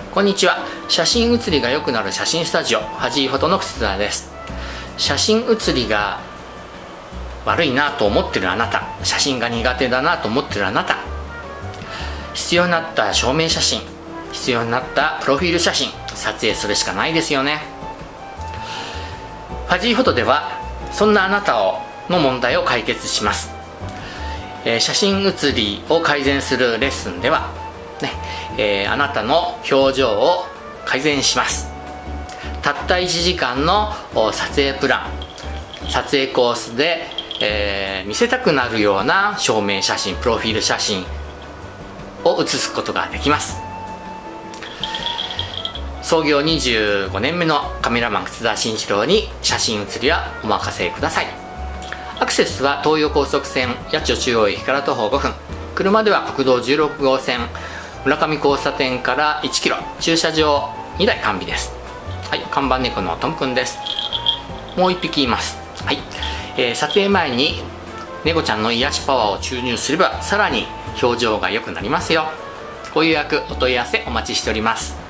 こんにちは。写真写りが良くなる写真スタジオファジーフォトの楠田です。写真写りが悪いなと思ってるあなた、写真が苦手だなと思ってるあなた、必要になった証明写真、必要になったプロフィール写真撮影するしかないですよね。ファジーフォトではそんなあなたの問題を解決します。写真写りを改善するレッスンではあなたの表情を改善します。たった1時間の撮影プラン、撮影コースで、見せたくなるような証明写真、プロフィール写真を写すことができます。創業25年目のカメラマン楠田慎一郎に写真写りはお任せください。アクセスは東葉高速線八千代中央駅から徒歩5分、車では国道16号線村上交差点から1キロ、駐車場2台完備です。はい、看板猫のトムくんです。もう1匹います。はい、撮影前に猫ちゃんの癒しパワーを注入すればさらに表情が良くなりますよ。ご予約お問い合わせお待ちしております。